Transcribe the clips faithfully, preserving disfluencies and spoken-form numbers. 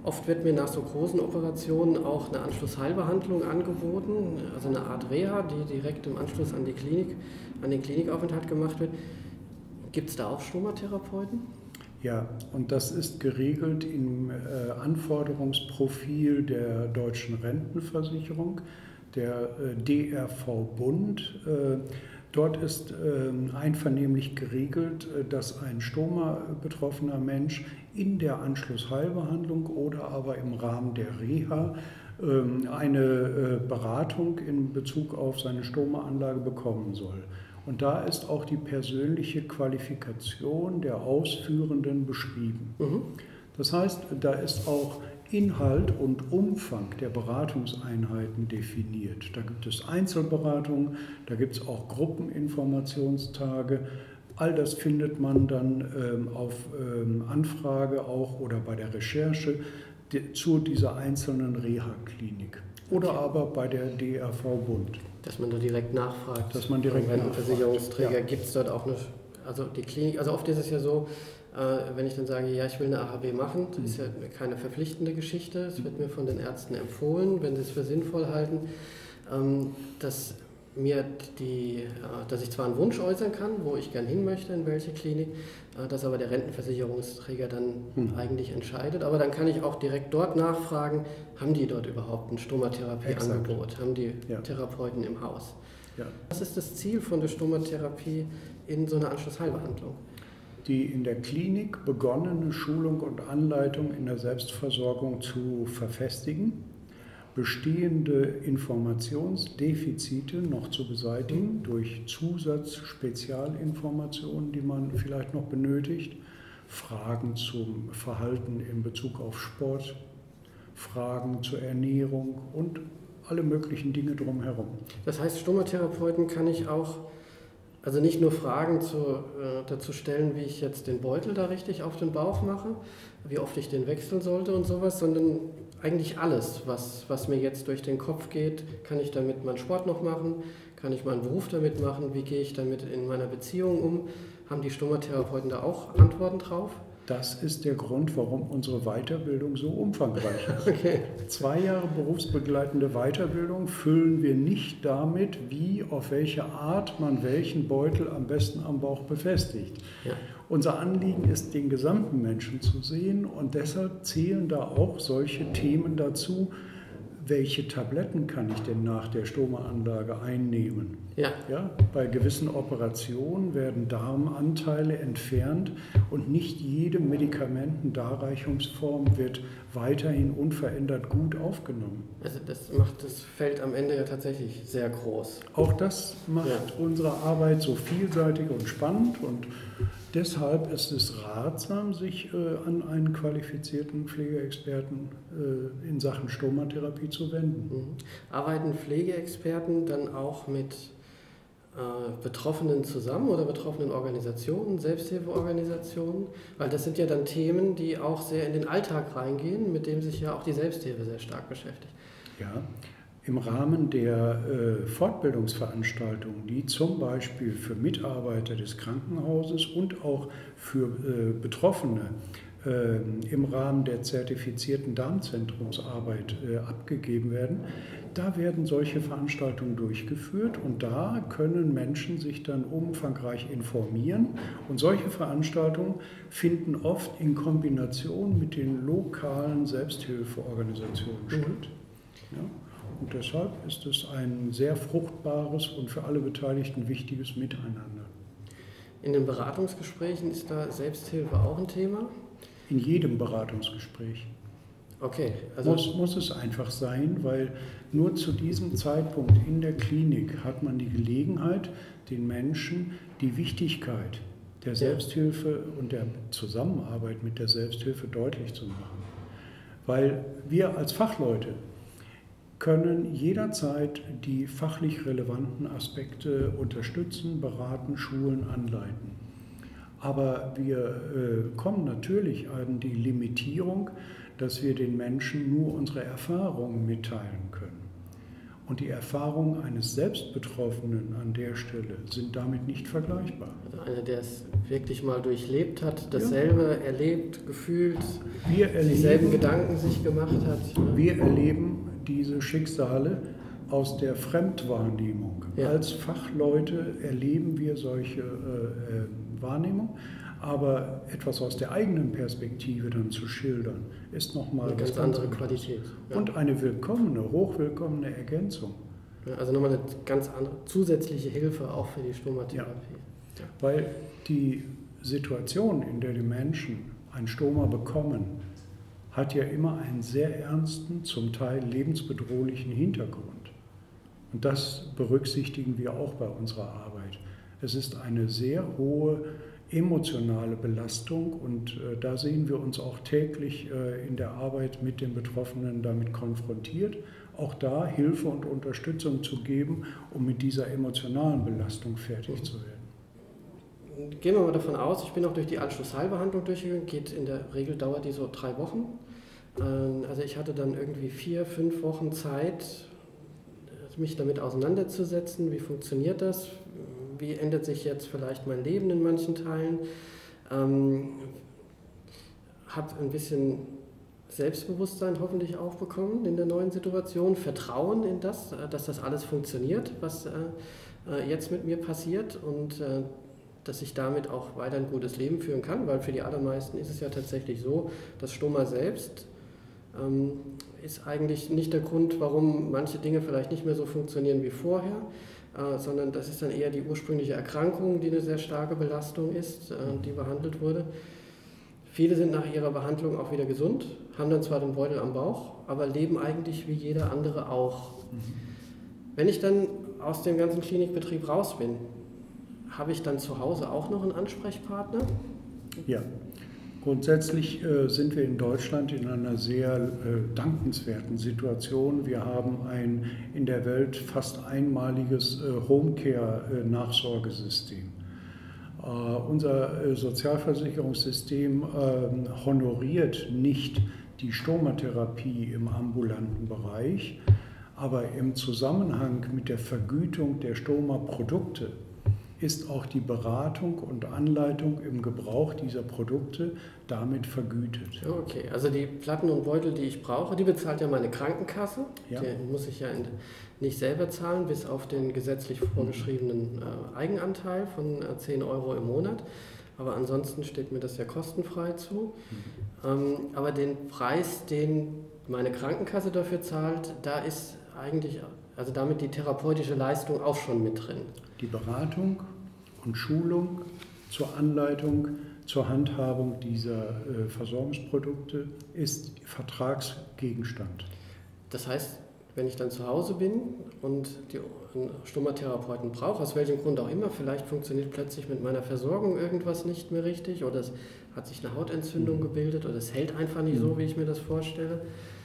Oft wird mir nach so großen Operationen auch eine Anschlussheilbehandlung angeboten, also eine Art Reha, die direkt im Anschluss an die Klinik, an den Klinikaufenthalt gemacht wird. Gibt es da auch Stomatherapeuten? Ja, und das ist geregelt im äh, Anforderungsprofil der Deutschen Rentenversicherung, der äh, D R V-Bund. Äh, dort ist äh, einvernehmlich geregelt, äh, dass ein Stoma-betroffener Mensch in der Anschlussheilbehandlung oder aber im Rahmen der Reha äh, eine äh, Beratung in Bezug auf seine Stoma-Anlage bekommen soll. Und da ist auch die persönliche Qualifikation der Ausführenden beschrieben. Mhm. Das heißt, da ist auch Inhalt und Umfang der Beratungseinheiten definiert. Da gibt es Einzelberatungen, da gibt es auch Gruppeninformationstage. All das findet man dann ähm, auf ähm, Anfrage auch oder bei der Recherche de, zu dieser einzelnen Reha-Klinik. Oder okay. aber bei der D R V-Bund. Dass man da direkt nachfragt. Dass man direkt nachfragt. Versicherungsträger, ja. Gibt es dort auch eine, also die Klinik, also oft ist es ja so, äh, wenn ich dann sage, ja, ich will eine A H B machen, das mhm. ist ja keine verpflichtende Geschichte, es wird mir von den Ärzten empfohlen, wenn sie es für sinnvoll halten, ähm, dass mir die, dass ich zwar einen Wunsch äußern kann, wo ich gern hin möchte, in welche Klinik, dass aber der Rentenversicherungsträger dann hm. eigentlich entscheidet. Aber dann kann ich auch direkt dort nachfragen, haben die dort überhaupt ein Stomatherapieangebot? Haben die ja. Therapeuten im Haus? Ja. Was ist das Ziel von der Stomatherapie in so einer Anschlussheilbehandlung? Die in der Klinik begonnene Schulung und Anleitung in der Selbstversorgung zu verfestigen, bestehende Informationsdefizite noch zu beseitigen durch Zusatz-Spezialinformationen, die man vielleicht noch benötigt, Fragen zum Verhalten in Bezug auf Sport, Fragen zur Ernährung und alle möglichen Dinge drumherum. Das heißt, Stomatherapeuten kann ich auch, also nicht nur Fragen zu, äh, dazu stellen, wie ich jetzt den Beutel da richtig auf den Bauch mache, wie oft ich den wechseln sollte und sowas, sondern eigentlich alles, was, was mir jetzt durch den Kopf geht. Kann ich damit meinen Sport noch machen? Kann ich meinen Beruf damit machen? Wie gehe ich damit in meiner Beziehung um? Haben die Stomatherapeuten da auch Antworten drauf? Das ist der Grund, warum unsere Weiterbildung so umfangreich ist. Okay. Zwei Jahre berufsbegleitende Weiterbildung füllen wir nicht damit, wie, auf welche Art man welchen Beutel am besten am Bauch befestigt. Ja. Unser Anliegen ist, den gesamten Menschen zu sehen, und deshalb zählen da auch solche Themen dazu. Welche Tabletten kann ich denn nach der Stoma-Anlage einnehmen? Ja. Ja, bei gewissen Operationen werden Darmanteile entfernt und nicht jede Medikamentendarreichungsform wird weiterhin unverändert gut aufgenommen. Also das macht das Feld am Ende ja tatsächlich sehr groß. Auch das macht ja. unsere Arbeit so vielseitig und spannend, und deshalb ist es ratsam, sich äh, an einen qualifizierten Pflegeexperten äh, in Sachen Stomatherapie zu wenden. Mhm. Arbeiten Pflegeexperten dann auch mit äh, Betroffenen zusammen oder betroffenen Organisationen, Selbsthilfeorganisationen? Weil das sind ja dann Themen, die auch sehr in den Alltag reingehen, mit dem sich ja auch die Selbsthilfe sehr stark beschäftigt. Ja. Im Rahmen der äh, Fortbildungsveranstaltungen, die zum Beispiel für Mitarbeiter des Krankenhauses und auch für äh, Betroffene äh, im Rahmen der zertifizierten Darmzentrumsarbeit äh, abgegeben werden, da werden solche Veranstaltungen durchgeführt, und da können Menschen sich dann umfangreich informieren, und solche Veranstaltungen finden oft in Kombination mit den lokalen Selbsthilfeorganisationen mhm. statt. Ja? Und deshalb ist es ein sehr fruchtbares und für alle Beteiligten wichtiges Miteinander. In den Beratungsgesprächen ist da Selbsthilfe auch ein Thema? In jedem Beratungsgespräch. Okay. Also muss, muss es einfach sein, weil nur zu diesem Zeitpunkt in der Klinik hat man die Gelegenheit, den Menschen die Wichtigkeit der Selbsthilfe und der Zusammenarbeit mit der Selbsthilfe deutlich zu machen. Weil wir als Fachleute können jederzeit die fachlich relevanten Aspekte unterstützen, beraten, schulen, anleiten. Aber wir äh, kommen natürlich an die Limitierung, dass wir den Menschen nur unsere Erfahrungen mitteilen können. Und die Erfahrungen eines Selbstbetroffenen an der Stelle sind damit nicht vergleichbar. Also einer, der es wirklich mal durchlebt hat, dasselbe ja. erlebt, gefühlt, wir erleben, dieselben Gedanken sich gemacht hat. Ne? Wir erleben diese Schicksale aus der Fremdwahrnehmung. Ja. Als Fachleute erleben wir solche äh, Wahrnehmungen, aber etwas aus der eigenen Perspektive dann zu schildern, ist nochmal eine ganz andere Qualität. Ja. Und eine willkommene, hochwillkommene Ergänzung. Ja, also nochmal eine ganz andere zusätzliche Hilfe auch für die Stomatherapie. Ja. Ja. Weil die Situation, in der die Menschen ein Stoma bekommen, hat ja immer einen sehr ernsten, zum Teil lebensbedrohlichen Hintergrund. Und das berücksichtigen wir auch bei unserer Arbeit. Es ist eine sehr hohe emotionale Belastung und äh, da sehen wir uns auch täglich äh, in der Arbeit mit den Betroffenen damit konfrontiert, auch da Hilfe und Unterstützung zu geben, um mit dieser emotionalen Belastung fertig zu werden. Gehen wir mal davon aus, ich bin auch durch die Anschlussheilbehandlung durchgegangen, geht in der Regel, dauert die so drei Wochen. Ähm, also ich hatte dann irgendwie vier, fünf Wochen Zeit, mich damit auseinanderzusetzen, wie funktioniert das, wie ändert sich jetzt vielleicht mein Leben in manchen Teilen, ähm, habe ein bisschen Selbstbewusstsein hoffentlich auch bekommen in der neuen Situation, Vertrauen in das, dass das alles funktioniert, was äh, jetzt mit mir passiert und äh, dass ich damit auch weiter ein gutes Leben führen kann, weil für die allermeisten ist es ja tatsächlich so, das Stoma selbst ähm, ist eigentlich nicht der Grund, warum manche Dinge vielleicht nicht mehr so funktionieren wie vorher, äh, sondern das ist dann eher die ursprüngliche Erkrankung, die eine sehr starke Belastung ist, äh, die behandelt wurde. Viele sind nach ihrer Behandlung auch wieder gesund, haben dann zwar den Beutel am Bauch, aber leben eigentlich wie jeder andere auch. Mhm. Wenn ich dann aus dem ganzen Klinikbetrieb raus bin, habe ich dann zu Hause auch noch einen Ansprechpartner? Ja. Grundsätzlich äh, sind wir in Deutschland in einer sehr äh, dankenswerten Situation. Wir haben ein in der Welt fast einmaliges äh, Homecare-Nachsorgesystem. Äh, unser äh, Sozialversicherungssystem äh, honoriert nicht die Stomatherapie im ambulanten Bereich, aber im Zusammenhang mit der Vergütung der Stoma-Produkte ist auch die Beratung und Anleitung im Gebrauch dieser Produkte damit vergütet. Okay, also die Platten und Beutel, die ich brauche, die bezahlt ja meine Krankenkasse. Ja. Die muss ich ja nicht selber zahlen, bis auf den gesetzlich vorgeschriebenen äh, Eigenanteil von äh, zehn Euro im Monat. Aber ansonsten steht mir das ja kostenfrei zu. Mhm. Ähm, aber den Preis, den meine Krankenkasse dafür zahlt, da ist eigentlich, also damit die therapeutische Leistung auch schon mit drin. Die Beratung und Schulung zur Anleitung, zur Handhabung dieser äh, Versorgungsprodukte ist Vertragsgegenstand. Das heißt, wenn ich dann zu Hause bin und die, einen Stomatherapeuten brauche, aus welchem Grund auch immer, vielleicht funktioniert plötzlich mit meiner Versorgung irgendwas nicht mehr richtig oder es hat sich eine Hautentzündung mhm. gebildet oder es hält einfach nicht mhm. so, wie ich mir das vorstelle,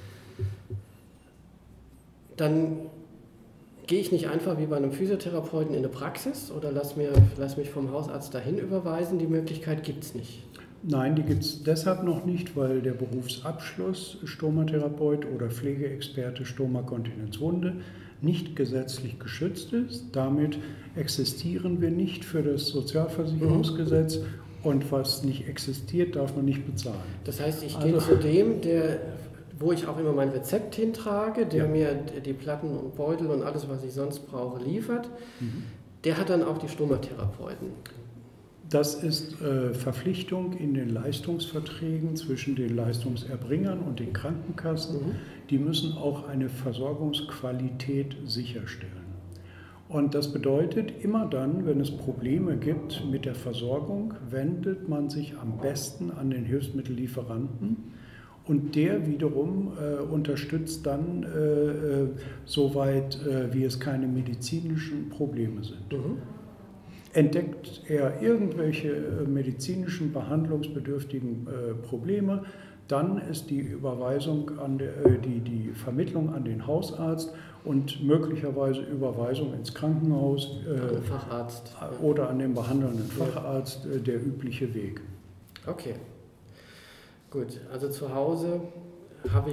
dann gehe ich nicht einfach wie bei einem Physiotherapeuten in eine Praxis oder lass, mir, lass mich vom Hausarzt dahin überweisen? Die Möglichkeit gibt es nicht. Nein, die gibt es deshalb noch nicht, weil der Berufsabschluss Stomatherapeut oder Pflegeexperte Stoma-Kontinenzwunde nicht gesetzlich geschützt ist. Damit existieren wir nicht für das Sozialversicherungsgesetz mhm. und was nicht existiert, darf man nicht bezahlen. Das heißt, ich also, gehe zu dem, der... wo ich auch immer mein Rezept hintrage, der ja. mir die Platten und Beutel und alles, was ich sonst brauche, liefert, mhm. der hat dann auch die Stomatherapeuten. Das ist äh, Verpflichtung in den Leistungsverträgen zwischen den Leistungserbringern und den Krankenkassen. Mhm. Die müssen auch eine Versorgungsqualität sicherstellen. Und das bedeutet, immer dann, wenn es Probleme gibt mit der Versorgung, wendet man sich am besten an den Hilfsmittellieferanten. Und der wiederum äh, unterstützt dann äh, äh, soweit, äh, wie es keine medizinischen Probleme sind. Mhm. Entdeckt er irgendwelche äh, medizinischen, behandlungsbedürftigen äh, Probleme, dann ist die Überweisung an der, äh, die, die Vermittlung an den Hausarzt und möglicherweise Überweisung ins Krankenhaus äh, an den Facharzt. oder an den behandelnden Facharzt äh, der übliche Weg. Okay. Gut, also zu Hause habe ich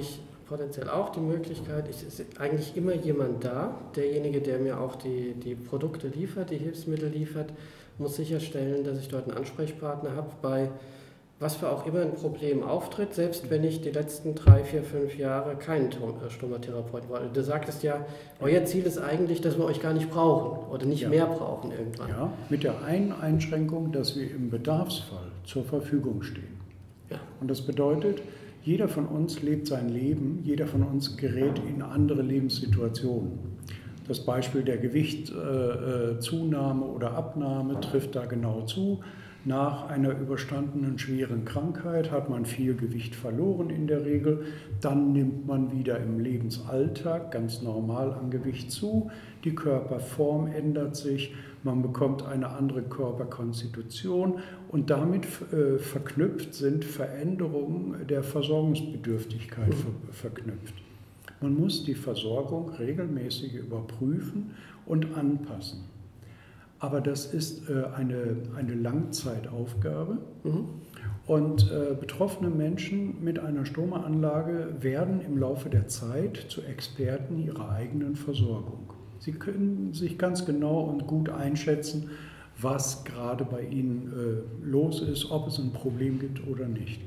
potenziell auch die Möglichkeit, es ist eigentlich immer jemand da, derjenige, der mir auch die, die Produkte liefert, die Hilfsmittel liefert, muss sicherstellen, dass ich dort einen Ansprechpartner habe bei was für auch immer ein Problem auftritt, selbst wenn ich die letzten drei, vier, fünf Jahre keinen Stomatherapeuten war. Du sagtest ja, euer Ziel ist eigentlich, dass wir euch gar nicht brauchen oder nicht ja. mehr brauchen irgendwann. Ja, mit der einen Einschränkung, dass wir im Bedarfsfall zur Verfügung stehen. Ja. Und das bedeutet, jeder von uns lebt sein Leben, jeder von uns gerät in andere Lebenssituationen. Das Beispiel der Gewichtszunahme äh, oder Abnahme trifft da genau zu. Nach einer überstandenen schweren Krankheit hat man viel Gewicht verloren in der Regel. Dann nimmt man wieder im Lebensalltag ganz normal an Gewicht zu. Die Körperform ändert sich, man bekommt eine andere Körperkonstitution und damit äh, verknüpft sind Veränderungen der Versorgungsbedürftigkeit ver verknüpft. Man muss die Versorgung regelmäßig überprüfen und anpassen. Aber das ist äh, eine, eine Langzeitaufgabe mhm. und äh, betroffene Menschen mit einer Stomaanlage werden im Laufe der Zeit zu Experten ihrer eigenen Versorgung. Sie können sich ganz genau und gut einschätzen, was gerade bei ihnen äh, los ist, ob es ein Problem gibt oder nicht.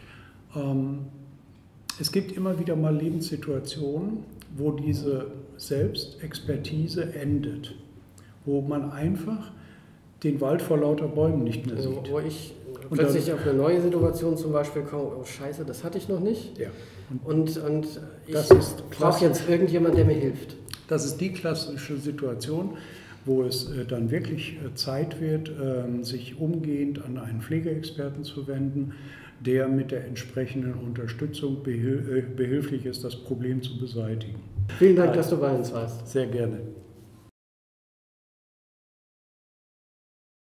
Ähm, es gibt immer wieder mal Lebenssituationen, wo diese Selbstexpertise endet, wo man einfach den Wald vor lauter Bäumen nicht mehr sieht. Also, wo ich und plötzlich dann, auf eine neue Situation zum Beispiel komme, oh Scheiße, das hatte ich noch nicht. Ja. Und, und ich brauche jetzt irgendjemand, der mir hilft. Das ist die klassische Situation, wo es äh, dann wirklich äh, Zeit wird, äh, sich umgehend an einen Pflegeexperten zu wenden, der mit der entsprechenden Unterstützung behil äh, behilflich ist, das Problem zu beseitigen. Vielen Dank, also, dass du bei uns warst. Sehr gerne.